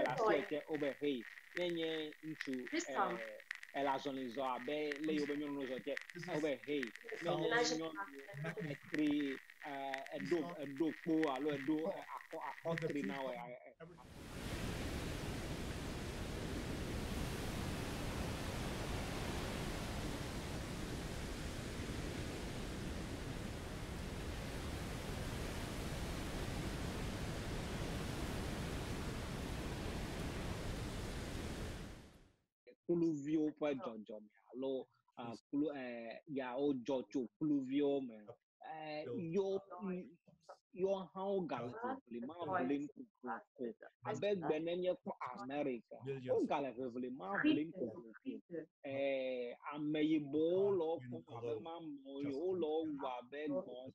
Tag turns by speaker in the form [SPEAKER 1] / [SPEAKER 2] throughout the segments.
[SPEAKER 1] la siete over hey nenye into elazonizo abe le yo benyo no zo je over hey nenye nyo ekri edo po alo edo akotri na we pluvio pa jojo me alo ya o jojo pluvio me yo how galantly ma blame ko abeg benenye ko America o galantly ma blame ko ameyibo lo ko abeg ma mo yo lo wa abeg mo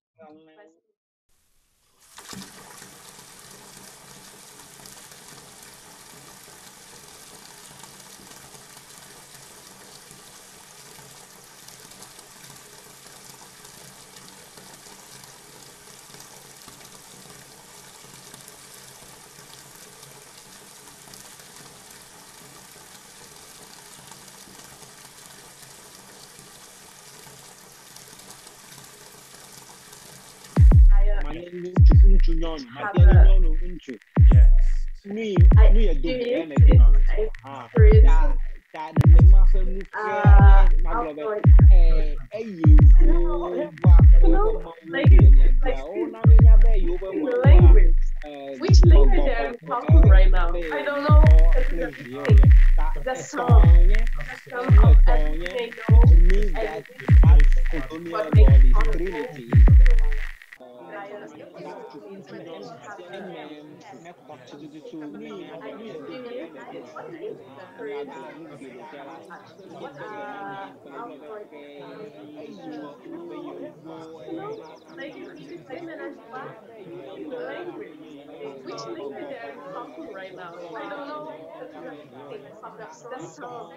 [SPEAKER 1] unchu nyon unchu ni e do ene ta de ma fe mu ma globe
[SPEAKER 2] which language are you talking right now? I don't know. The song of
[SPEAKER 1] means that colonial God is Trinity.
[SPEAKER 2] Which language are you talking right now? I don't know. The song.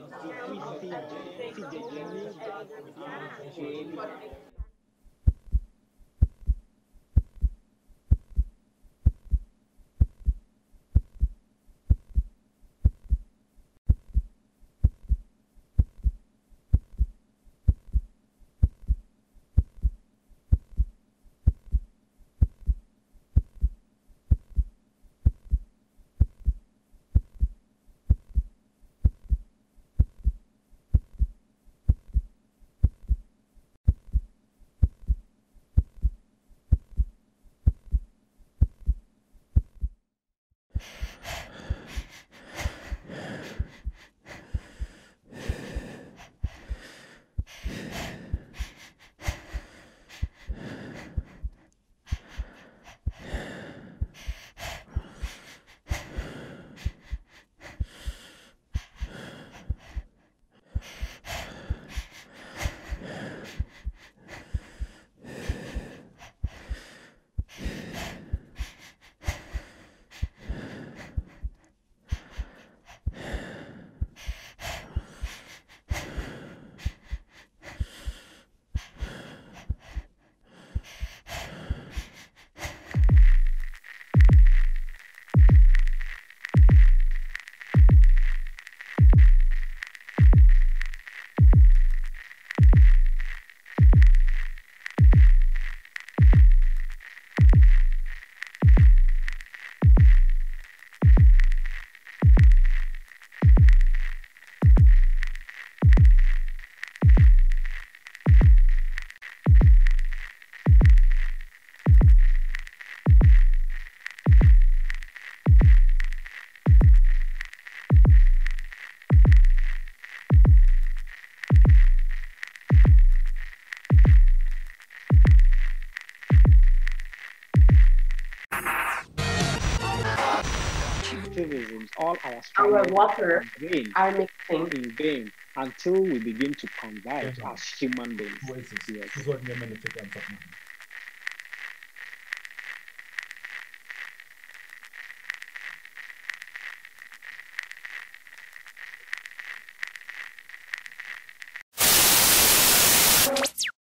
[SPEAKER 1] All our
[SPEAKER 2] water are mixing
[SPEAKER 1] in vain until we begin to converge as human beings.
[SPEAKER 3] Yes.